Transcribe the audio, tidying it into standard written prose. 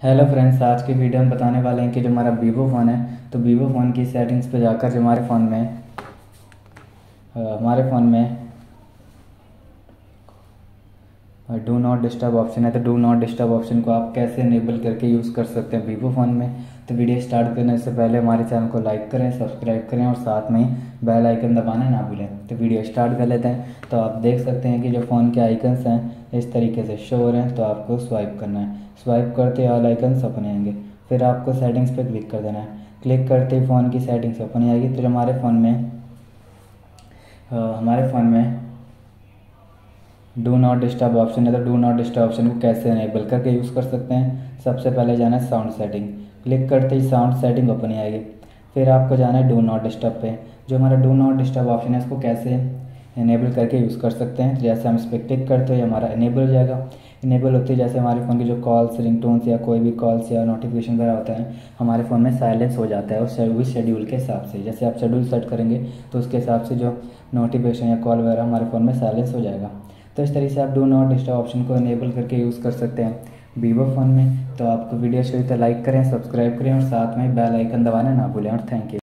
Hello friends, आज की video में बताने वाले हैं कि जो हमारा वीवो फ़ोन है तो वीवो फ़ोन की सेटिंग्स पे जाकर जो हमारे फ़ोन में डू नॉट डिस्टर्ब ऑप्शन है, तो डू नॉट डिस्टर्ब ऑप्शन को आप कैसे इनेबल करके यूज़ कर सकते हैं वीवो फ़ोन में। तो वीडियो स्टार्ट करने से पहले हमारे चैनल को लाइक करें, सब्सक्राइब करें और साथ में ही बेल आइकन दबाना ना भूलें। तो वीडियो स्टार्ट कर लेते हैं। तो आप देख सकते हैं कि जो फ़ोन के आइकन्स हैं इस तरीके से शो हो रहे हैं। तो आपको स्वाइप करना है, स्वाइप करते ऑल आइकन्स ओपन आएंगे। फिर आपको सेटिंग्स पे क्लिक कर देना है। क्लिक करते ही फ़ोन की सेटिंग्स ओपन आएगी। तो हमारे फ़ोन में डू नॉट डिस्टर्ब ऑप्शन है, तो डू नॉट डिस्टर्ब ऑप्शन को कैसे इनेबल करके यूज़ कर सकते हैं। सबसे पहले जाना है साउंड सेटिंग। क्लिक करते ही साउंड सेटिंग ओपन ही आएगी। फिर आपको जाना है डू नॉट डिस्टर्ब पे। जो हमारा डू नॉट डिस्टर्ब ऑप्शन है इसको कैसे इनेबल करके यूज़ कर सकते हैं। तो जैसे हम इस पर क्लिक करते हैं हमारा इनेबल हो जाएगा। इनेबल होते ही जैसे हमारे फ़ोन की जो कॉल्स, रिंगटोन्स या कोई भी कॉल्स या नोटिफिकेशन वगैरह होता है हमारे फ़ोन में साइलेंस हो जाता है उस शेड्यूल के हिसाब से। जैसे आप शेड्यूल सेट करेंगे तो उसके हिसाब से जो नोटिफिकेशन या कॉल वगैरह हमारे फ़ोन में साइलेंस हो जाएगा। तो इस तरीके से आप डू नॉट डिस्टर्ब ऑप्शन को इनेबल करके यूज़ कर सकते हैं वीवो फ़ोन में। तो आपको वीडियो अच्छी लगी तो लाइक करें, सब्सक्राइब करें और साथ में बेल आइकन दबाना ना भूलें। और थैंक यू।